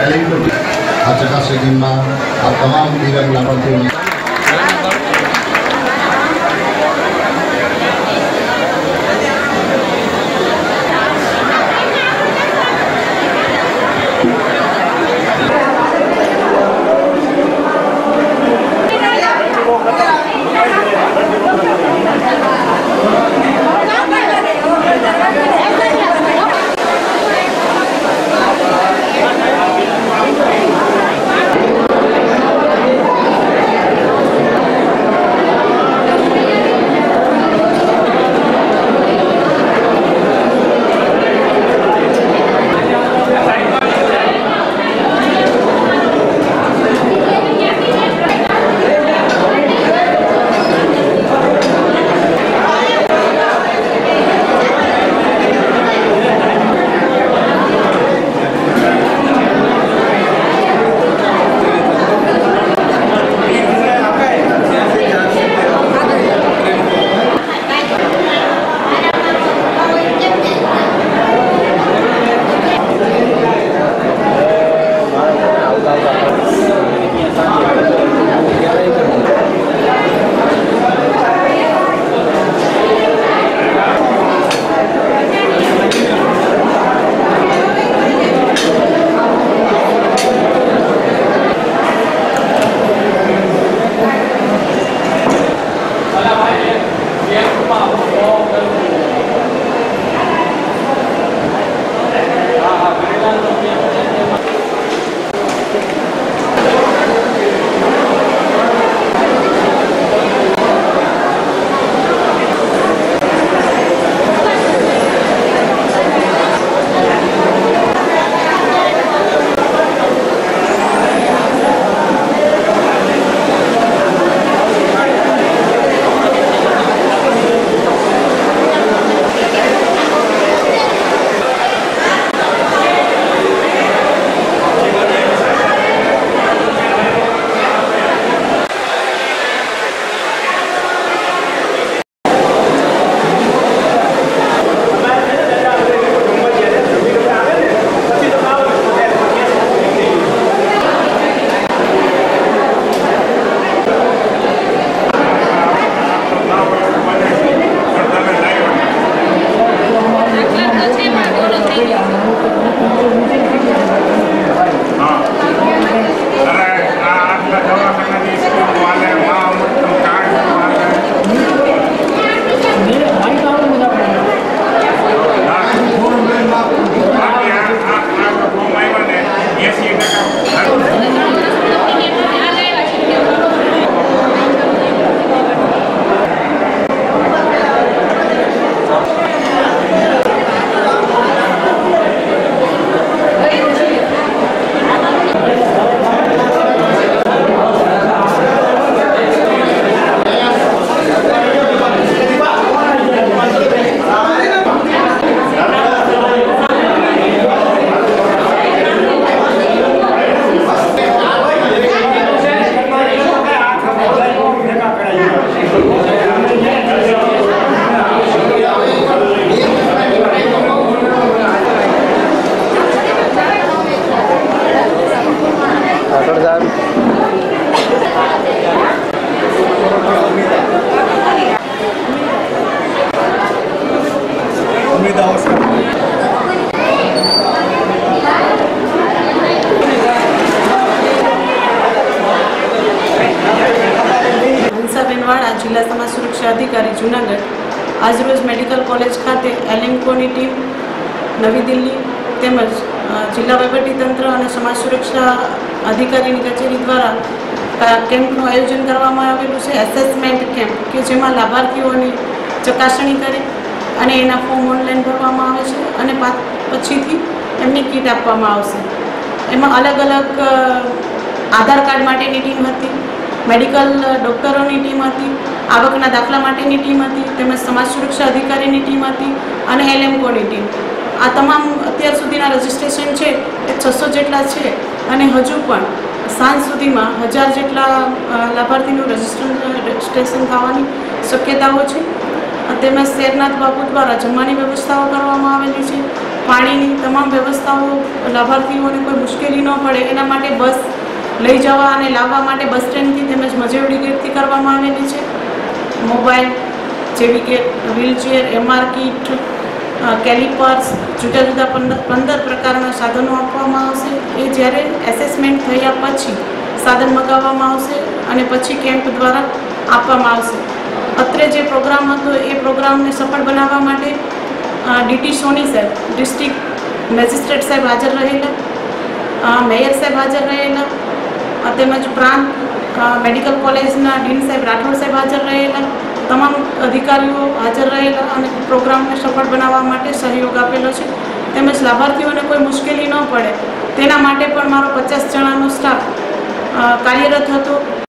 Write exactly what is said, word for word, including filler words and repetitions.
एलिंग आ चकासणी में आ तमाम दिव्यांग लाभार्थीओ जिला समाज सुरक्षा अधिकारी जूनागढ़ आज रोज मेडिकल कॉलेज खाते एलिम्कोनी टीम नवी दिल्ली તેમજ જિલ્લા વહીવટીતંત્ર અને સમાજ સુરક્ષા અધિકારીની કચેરી દ્વારા કેમ્પનું આયોજન કરવામાં આવેલું છે એસેસમેન્ટ કેમ્પ કે જેમાં લાભાર્થીઓની ચકાસણી કરે અને એના ફોર્મ ઓનલાઈન ભરવામાં આવે છે અને પછીથી એમની કીટ આપવામાં આવશે। એમાં અલગ અલગ આધાર કાર્ડ માટેની ટીમ હતી, મેડિકલ ડૉક્ટરોની ટીમ હતી, આવકના દાખલા માટેની ટીમ હતી, તેમજ સમાજ સુરક્ષા અધિકારીની ટીમ હતી અને એલએમકોની ટીમ। આ તમામ અત્યાર સુધીના રજિસ્ટ્રેશન છે એ છસો જેટલા છે અને હજુ પણ સાંજ સુધીમાં હજાર જેટલા લાભાર્થીનું રજિસ્ટ્રેશન થવાની શક્યતાઓ છે। તેમજ શેરનાથ બાપુ દ્વારા જમવાની વ્યવસ્થાઓ કરવામાં આવેલી છે। પાણીની તમામ વ્યવસ્થાઓ લાભાર્થીઓને કોઈ મુશ્કેલી ન પડે એના માટે બસ લઈ જવા અને લાવવા માટે બસ સ્ટેન્ડથી તેમજ મજેવડી ગેટથી કરવામાં આવેલી છે. મોબાઈલ જેવી કે વ્હીલચેર, એમઆર કીટ, કેલિપર્સ, જુદા જુદા પંદર પંદર પ્રકારના સાધનો આપવામાં આવશે. એ જ્યારે એસેસમેન્ટ થયા પછી સાધન મગાવવામાં આવશે અને પછી કેમ્પ દ્વારા આપવામાં આવશે. અત્રે જે પ્રોગ્રામ હતો એ પ્રોગ્રામને સફળ બનાવવા માટે ડીટી સોની સાહેબ, ડિસ્ટ્રિક્ટ મેજિસ્ટ્રેટ સાહેબ હાજર રહેલા, મેયર સાહેબ હાજર રહેલા, તેમજ પ્રાંત મેડિકલ કોલેજના ડીન સાહેબ રાઠોડ સાહેબ હાજર રહેલા, તમામ અધિકારીઓ હાજર રહેલા અને પ્રોગ્રામને સફળ બનાવવા માટે સહયોગ આપેલો છે. તેમજ લાભાર્થીઓને કોઈ મુશ્કેલી ન પડે તેના માટે પણ મારો પચાસ જણાનો સ્ટાફ કાર્યરત હતો.